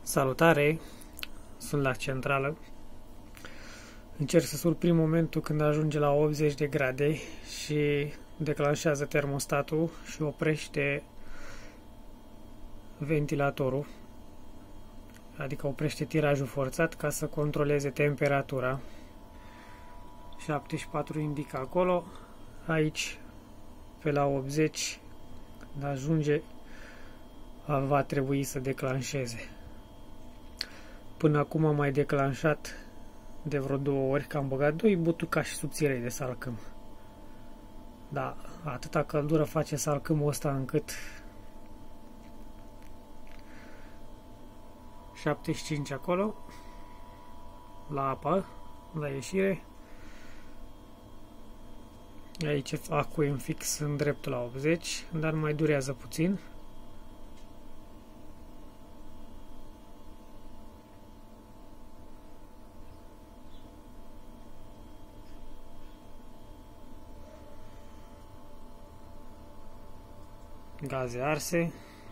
Salutare, sunt la centrală. Încerc să surprind momentul când ajunge la 80 de grade și declanșează termostatul și oprește ventilatorul, adică oprește tirajul forțat ca să controleze temperatura. 74 indică acolo, aici pe la 80 când ajunge va trebui să declanșeze. Până acum am mai declanșat de vreo 2 ori, că am băgat 2 butucași subțirei de salcâm. Da, atâta căldură face salcâmul ăsta încât 75 acolo, la apă, la ieșire. Aici acuim fix în dreptul la 80, dar mai durează puțin. Gaze arse.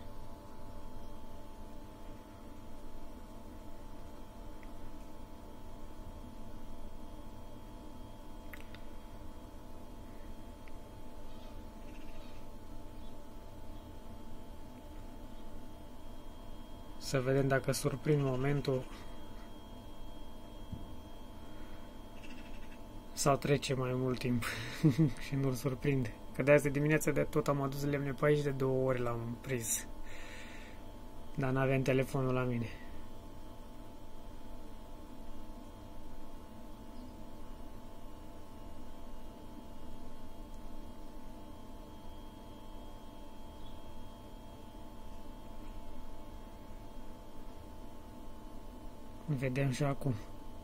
Să vedem dacă surprind momentul sau trece mai mult timp și nu-l surprinde. Că de azi de dimineață de tot am adus lemne pe aici, de 2 ori l-am prins. Dar n-aveam telefonul la mine. Vedem și acum.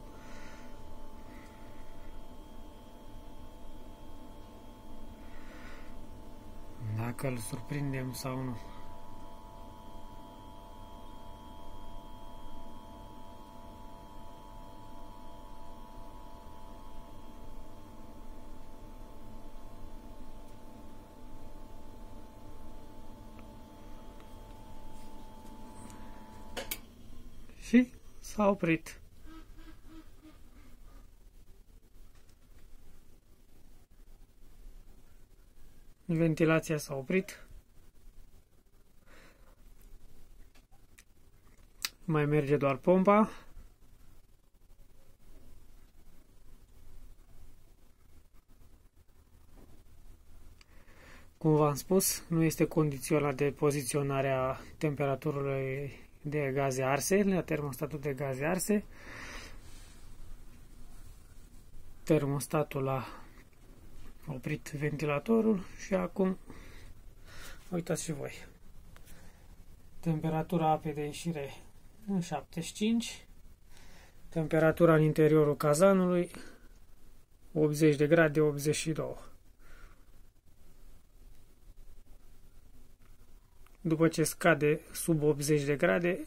Dacă îl surprindem sau nu. Și s-a oprit. Ventilația s-a oprit. Mai merge doar pompa. Cum v-am spus, nu este condiționat de poziționarea temperaturii de gaze arse, la termostatul de gaze arse. Termostatul a oprit ventilatorul și acum uitați și voi. Temperatura apei de ieșire în 75, temperatura în interiorul cazanului 80 de grade, 82. După ce scade sub 80 de grade,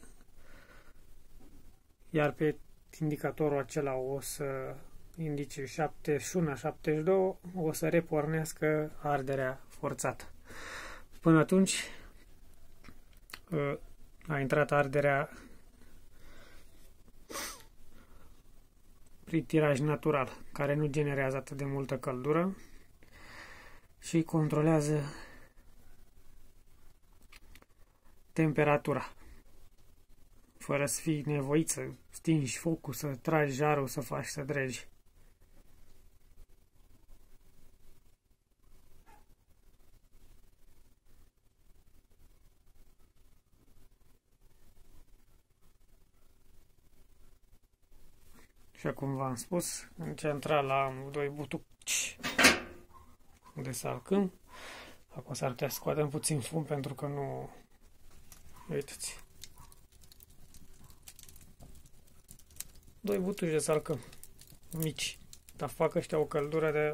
iar pe indicatorul acela o să indice 71-72, o să repornească arderea forțată. Până atunci a intrat arderea prin tiraj natural, care nu generează atât de multă căldură și controlează temperatura, fără să fii nevoit să stingi focul, să tragi jarul, să faci să dregi. Și cum v-am spus, în centrală am 2 butuci de salcâm. Acum s-ar putea să scoatem puțin fum pentru că nu... Uitați. 2 butuci de salcâm mici, dar fac ăștia o căldură de...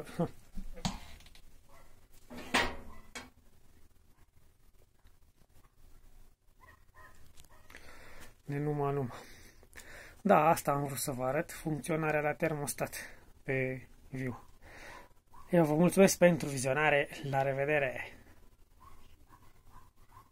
de numai. Da, asta am vrut să vă arăt, funcționarea la termostat pe viu. Eu vă mulțumesc pentru vizionare, la revedere!